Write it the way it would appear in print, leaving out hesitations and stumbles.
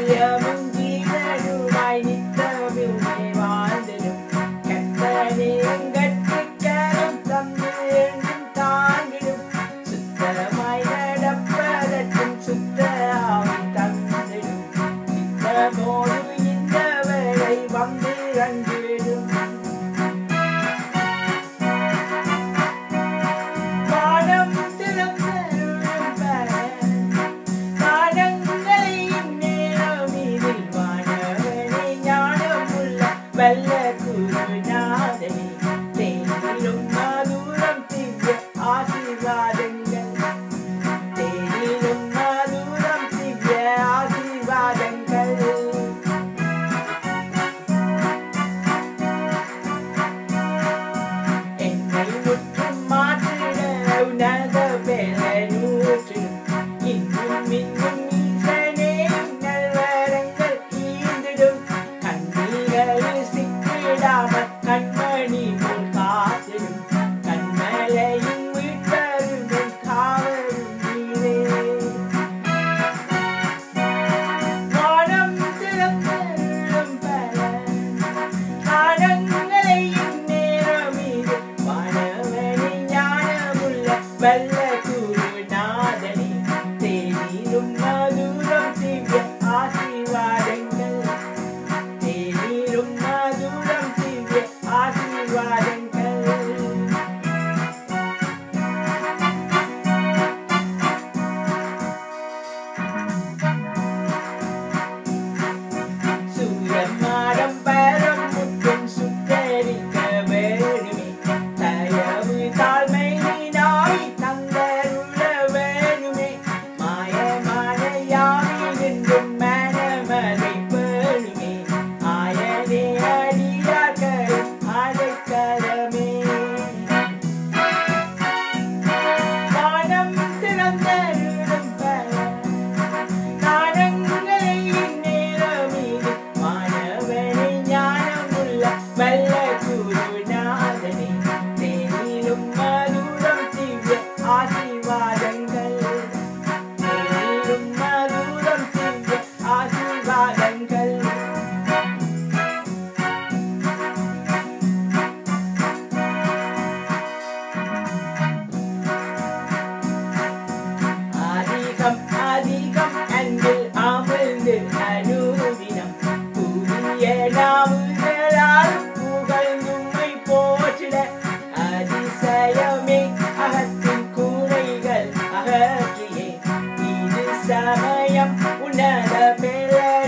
நித்தியமும் ஜீவனுமாய் நித்தமுமே வாழ்ந்திடும் கர்த்தனே எங்கட்கரம் தந்து என்றும் தாங்கிடும் சுத்தமாய் நடப்பதற்கும் சுத்த ஆவி தந்திடும் சித்தமோடு இந்த வேளை வந்து அன்றிடும் வானம் திறந்தருளும் காலங்களை இந்நேரம் இதில் வானவனே ஞானமுள்ள வல்ல குருநாதனே தேனிலும் மாதூரம் திவ்ய ஆசீர்வாதங்கள் தேனிலும் மாதூரம் திவ்ய ஆசீர்வாதங்கள் என்னை முற்றும் மாற்றிட உனத வேலனூற்றிடும் இன்னும் இன்னும் ஈசனே நல்வரங்கள் ஈந்திடும் கண்ணீரில் சிக்கிடாமல் கண்மணி போல் காத்திடும் கண்மலையும் மீட்பரும் காவலும் நீரே வானம் திறந்தருளும் காலங்களை இந்நேரம் இது வானவனே ஞானமுள்ள வல்ல குருநாதனே தேனிலும் மதுரம் திவ்ய ஆசீர்வாதங்கள் தேனிலும் மதுரம் திவ்ய ஆசீர்வாதங்கள் சூரியமாடம் பரம் முற்றும் சுத்தரிக்க வேணுமே தயவு தாழ்மையினாய் தந்தருள வேணுமே மாயமான யாவினின்றும் மனமதை வேணுமே ஆயனே அடியார்கள் அடைக்கலமே வானம் திறந்தருளும் காலங்களை இந்நேரம் இது வானவனே ஞானமுள்ள வல்ல குருநாதனே தேனிலும் மதுரம் திவ்ய ஆசீர்வாதங்கள் தேனிலும் மதுரம் திவ்ய ஆசீர்வாதங்கள் அதிகம் அதிகம் அன்பில் அமிழ்ந்து அனுதினம் புதிய நாவுகளால் புகழ்ந்தும்மை போற்றிட அதிசயமே அகத்தின் கூரைகள் அகற்றியே இது சமயம் உன்னத பெற